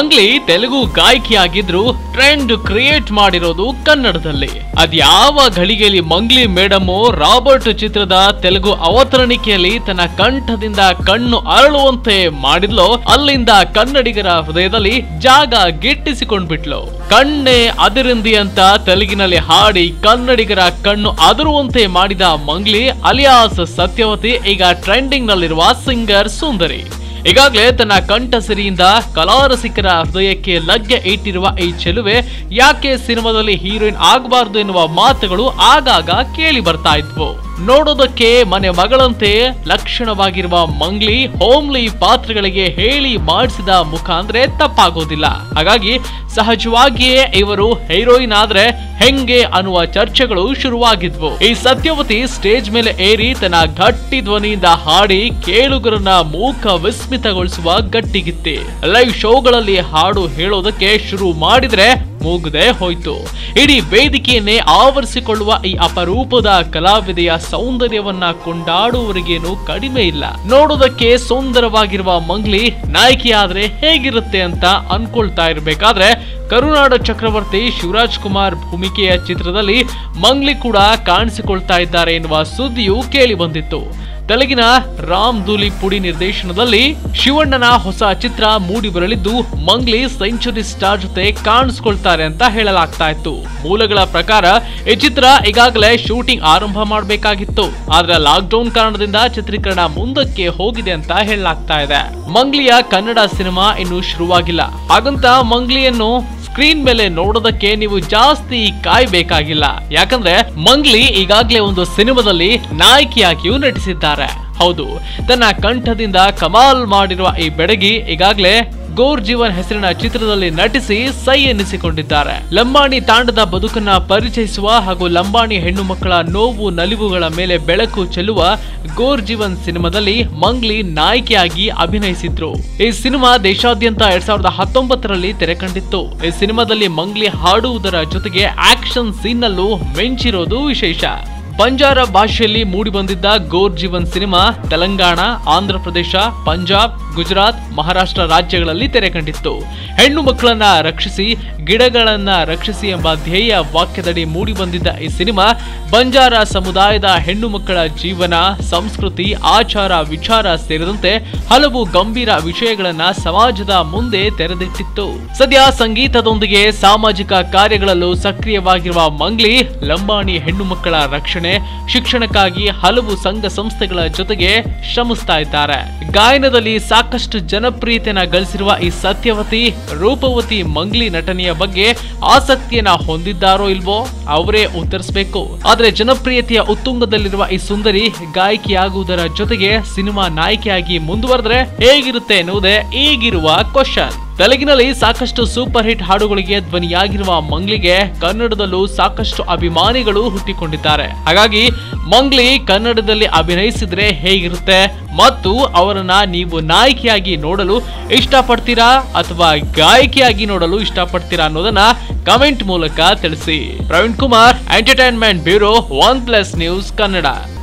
ಮಂಗ್ಲಿ ತೆಲುಗು ಗಾಯಕಿಯಾಗಿದ್ರು trend create ಮಾಡಿರೋದು ಕನ್ನಡದಲ್ಲಿ. ಅದ್ಯಾವ ಘಳಿಗೆಯಲ್ಲಿ ಮಂಗ್ಲಿ ಮೇಡಮ್ ರಾಬರ್ಟ್ ಚಿತ್ರದ ತೆಲುಗು ಅವತರಣಿಕೆಯಲ್ಲಿ ತನ್ನ ಕಂಠದಿಂದ ಕಣ್ಣು ಅರಳುವಂತೆ ಮಾಡಿದ್ಲೋ ಅಲ್ಲಿಂದ ಕನ್ನಡಿಗರ ಹೃದಯದಲ್ಲಿ ಜಾಗ ಗಿಟ್ಟಿಸಿಕೊಂಡ್ಬಿಟ್ಲು. ಕಣ್ಣೆ ಅದಿರಿಂದಿ ಅಂತ ತೆಲುಗಿನಲ್ಲಿ ಹಾಡಿ ಕನ್ನಡಿಗರ ಕಣ್ಣು ಅದರುವಂತೆ ಮಾಡಿದ ಮಂಗ್ಲಿ ಅಲಿಯಾಸ್ ಸತ್ಯವತಿ ಈಗ ಟ್ರೆಂಡಿಂಗ್ ನಲ್ಲಿರುವ ಸಿಂಗರ್ ಸುಂದರಿ. ಈಗಾಗಲೇ ತನ್ನ ಕಂಠಸಿರಿಯಿಂದ ಕಲಾರಸಿಕರ ಹೃದಯಕ್ಕೆ ಲಗ್ಗೆ ಇಟ್ಟಿರುವ ಈ ಚೆಲುವೆ ಯಾಕೆ ಸಿನಿಮಾದಲ್ಲಿ ಹೀರೋಯಿನ್ ಆಗಬಾರದು ಎನ್ನುವ ಮಾತುಗಳು ಆಗಾಗ ಕೇಳಿ ಬರ್ತಾ ಇದ್ವು. ನೋಡೋದಕ್ಕೆ ಮನೆ ಮಗಳಂತೆ ಲಕ್ಷಣವಾಗಿರುವ ಮಂಗ್ಲಿ ಹೋಮ್ಲಿ ಪಾತ್ರಗಳಿಗೆ ಹೇಳಿ ಮಾಡಿಸಿದ ಮುಖ ಅಂದ್ರೆ ತಪ್ಪಾಗೋದಿಲ್ಲ. ಹಾಗಾಗಿ ಸಹಜವಾಗಿಯೇ ಇವರು ಹೀರೋಯಿನ್ ಆದ್ರೆ ಹೆಂಗೆ ಅನ್ನುವ ಚರ್ಚೆಗಳು ಶುರುವಾಗಿದ್ವು. ಈ ಸತ್ಯವತಿ ಸ್ಟೇಜ್ ಮೇಲೆ ಏರಿ ತನ್ನ ಗಟ್ಟಿ ಧ್ವನಿಯಿಂದ ಹಾಡಿ ಕೇಳುಗರನ್ನ ಮೂಕ ವಿಸ್ಮಿತಗೊಳಿಸುವ ಗಟ್ಟಿಗಿತ್ತಿ. ಲೈವ್ ಶೋಗಳಲ್ಲಿ ಹಾಡು ಹೇಳೋದಕ್ಕೆ ಶುರು ಮಾಡಿದ್ರೆ ಮುಗ್ದೇ ಹೋಯ್ತು. ಇಡೀ ವೇದಿಕೆಯನ್ನೇ ಆವರಿಸಿಕೊಳ್ಳುವ ಈ ಅಪರೂಪದ ಕಲಾವಿದೆಯ ಸೌಂದರ್ಯವನ್ನ ಕೊಂಡಾಡುವವರಿಗೇನು ಕಡಿಮೆ ಇಲ್ಲ. ನೋಡೋದಕ್ಕೆ ಸುಂದರವಾಗಿರುವ ಮಂಗ್ಲಿ ನಾಯಕಿಯಾದ್ರೆ ಹೇಗಿರುತ್ತೆ ಅಂತ ಅನ್ಕೊಳ್ತಾ ಇರ್ಬೇಕಾದ್ರೆ ಕರುನಾಡ ಚಕ್ರವರ್ತಿ ಶಿವರಾಜ್ ಕುಮಾರ್ ಭೂಮಿಕೆಯ ಚಿತ್ರದಲ್ಲಿ ಮಂಗ್ಲಿ ಕೂಡ ಕಾಣಿಸಿಕೊಳ್ತಾ ಇದ್ದಾರೆ ಎನ್ನುವ ಸುದ್ದಿಯು ಕೇಳಿ ಬಂದಿತ್ತು. ತೆಲುಗಿನ ರಾಮ್ ಧೂಲಿಪುಡಿ ನಿರ್ದೇಶನದಲ್ಲಿ ಶಿವಣ್ಣನ ಹೊಸ ಚಿತ್ರ ಮೂಡಿ ಬರಲಿದ್ದು ಮಂಗ್ಲಿ ಸೆಂಚುರಿ ಸ್ಟಾರ್ ಜೊತೆ ಕಾಣಿಸ್ಕೊಳ್ತಾರೆ ಅಂತ ಹೇಳಲಾಗ್ತಾ ಇತ್ತು. ಮೂಲಗಳ ಪ್ರಕಾರ ಈ ಚಿತ್ರ ಈಗಾಗಲೇ ಶೂಟಿಂಗ್ ಆರಂಭ ಮಾಡಬೇಕಾಗಿತ್ತು. ಆದ್ರೆ ಲಾಕ್ಡೌನ್ ಕಾರಣದಿಂದ ಚಿತ್ರೀಕರಣ ಮುಂದಕ್ಕೆ ಹೋಗಿದೆ ಅಂತ ಹೇಳಲಾಗ್ತಾ ಇದೆ. ಮಂಗ್ಲಿಯ ಕನ್ನಡ ಸಿನಿಮಾ ಇನ್ನು ಶುರುವಾಗಿಲ್ಲ. ಹಾಗಂತ ಮಂಗ್ಲಿಯನ್ನು ಸ್ಕ್ರೀನ್ ಮೇಲೆ ನೋಡೋದಕ್ಕೆ ನೀವು ಜಾಸ್ತಿ ಕಾಯ್ಬೇಕಾಗಿಲ್ಲ. ಯಾಕಂದ್ರೆ ಮಂಗ್ಲಿ ಈಗಾಗಲೇ ಒಂದು ಸಿನಿಮಾದಲ್ಲಿ ನಾಯಕಿಯಾಗಿಯೂ ನಟಿಸಿದ್ದಾರೆ. ಹೌದು, ತನ್ನ ಕಂಠದಿಂದ ಕಮಾಲ್ ಮಾಡಿರುವ ಈ ಬೆಡಗಿ ಈಗಾಗಲೇ ಗೋರ್ ಜೀವನ್ ಹೆಸರಿನ ಚಿತ್ರದಲ್ಲಿ ನಟಿಸಿ ಸೈ ಎನ್ನಿಸಿಕೊಂಡಿದ್ದಾರೆ. ಲಂಬಾಣಿ ತಾಂಡದ ಬದುಕನ್ನ ಪರಿಚಯಿಸುವ ಹಾಗೂ ಲಂಬಾಣಿ ಹೆಣ್ಣು ಮಕ್ಕಳ ನೋವು ನಲಿವುಗಳ ಮೇಲೆ ಬೆಳಕು ಚೆಲ್ಲುವ ಗೋರ್ ಜೀವನ್ ಸಿನಿಮಾದಲ್ಲಿ ಮಂಗ್ಲಿ ನಾಯಕಿಯಾಗಿ ಅಭಿನಯಿಸಿದ್ರು. ಈ ಸಿನಿಮಾ ದೇಶಾದ್ಯಂತ 2019ರಲ್ಲಿ ತೆರೆ ಕಂಡಿತ್ತು. ಈ ಸಿನಿಮಾದಲ್ಲಿ ಮಂಗ್ಲಿ ಹಾಡುವುದರ ಜೊತೆಗೆ ಆಕ್ಷನ್ ಸೀನ್ ನಲ್ಲೂ ಮಿಂಚಿರೋದು ವಿಶೇಷ. ಬಂಜಾರ ಭಾಷೆಯಲ್ಲಿ ಮೂಡಿ ಬಂದಿದ್ದ ಗೋರ್ ಜೀವನ್ ಸಿನಿಮಾ ತೆಲಂಗಾಣ, ಆಂಧ್ರ ಪ್ರದೇಶ, ಪಂಜಾಬ್, ಗುಜರಾತ್, ಮಹಾರಾಷ್ಟ್ರ ರಾಜ್ಯಗಳಲ್ಲಿ ತೆರೆ ಕಂಡಿತ್ತು. ಹೆಣ್ಣು ಮಕ್ಕಳನ್ನ ರಕ್ಷಿಸಿ ಗಿಡಗಳನ್ನ ರಕ್ಷಿಸಿ ಎಂಬ ಧ್ಯೇಯ ವಾಕ್ಯದಡಿ ಮೂಡಿ ಬಂದಿದ್ದ ಈ ಸಿನಿಮಾ ಬಂಜಾರ ಸಮುದಾಯದ ಹೆಣ್ಣು ಮಕ್ಕಳ ಜೀವನ, ಸಂಸ್ಕೃತಿ, ಆಚಾರ, ವಿಚಾರ ಸೇರಿದಂತೆ ಹಲವು ಗಂಭೀರ ವಿಷಯಗಳನ್ನ ಸಮಾಜದ ಮುಂದೆ ತೆರೆದಿಟ್ಟಿತ್ತು. ಸದ್ಯ ಸಂಗೀತದೊಂದಿಗೆ ಸಾಮಾಜಿಕ ಕಾರ್ಯಗಳಲ್ಲೂ ಸಕ್ರಿಯವಾಗಿರುವ ಮಂಗ್ಲಿ ಲಂಬಾಣಿ ಹೆಣ್ಣು ಮಕ್ಕಳ ರಕ್ಷಣೆ, ಶಿಕ್ಷಣಕ್ಕಾಗಿ ಹಲವು ಸಂಘ ಸಂಸ್ಥೆಗಳ ಜೊತೆಗೆ ಶ್ರಮಿಸ್ತಾ ಇದ್ದಾರೆ. ಗಾಯನದಲ್ಲಿ ಸಾಕಷ್ಟು ಜನಪ್ರಿಯತೆಯನ್ನ ಗಳಿಸಿರುವ ಈ ಸತ್ಯವತಿ ರೂಪವತಿ ಮಂಗ್ಲಿ ನಟನೆಯ ಬಗ್ಗೆ ಆಸಕ್ತಿಯನ್ನ ಹೊಂದಿದ್ದಾರೋ ಇಲ್ವೋ ಅವರೇ ಉತ್ತರಿಸಬೇಕು. ಆದ್ರೆ ಜನಪ್ರಿಯತೆಯ ಉತ್ತುಂಗದಲ್ಲಿರುವ ಈ ಸುಂದರಿ ಗಾಯಕಿಯಾಗುವುದರ ಜೊತೆಗೆ ಸಿನಿಮಾ ನಾಯಕಿಯಾಗಿ ಮುಂದುವರೆದ್ರೆ ಹೇಗಿರುತ್ತೆ ಎನ್ನುವುದೇ ಈಗಿರುವ ಕ್ವಶನ್. ತೆಲುಗಿನಲ್ಲಿ ಸಾಕಷ್ಟು ಸೂಪರ್ ಹಿಟ್ ಹಾಡುಗಳಿಗೆ ಧ್ವನಿಯಾಗಿರುವ ಮಂಗ್ಲಿಗೆ ಕನ್ನಡದಲ್ಲೂ ಸಾಕಷ್ಟು ಅಭಿಮಾನಿಗಳು ಹುಟ್ಟಿಕೊಂಡಿದ್ದಾರೆ. ಹಾಗಾಗಿ ಮಂಗ್ಲಿ ಕನ್ನಡದಲ್ಲಿ ಅಭಿನಯಿಸಿದ್ರೆ ಹೇಗಿರುತ್ತೆ ಮತ್ತು ಅವರನ್ನ ನೀವು ನಾಯಕಿಯಾಗಿ ನೋಡಲು ಇಷ್ಟಪಡ್ತೀರಾ ಅಥವಾ ಗಾಯಕಿಯಾಗಿ ನೋಡಲು ಇಷ್ಟಪಡ್ತೀರಾ ಅನ್ನೋದನ್ನ ಕಮೆಂಟ್ ಮೂಲಕ ತಿಳಿಸಿ. Praveen Kumar, entertainment bureau, OnePlus news Kannada.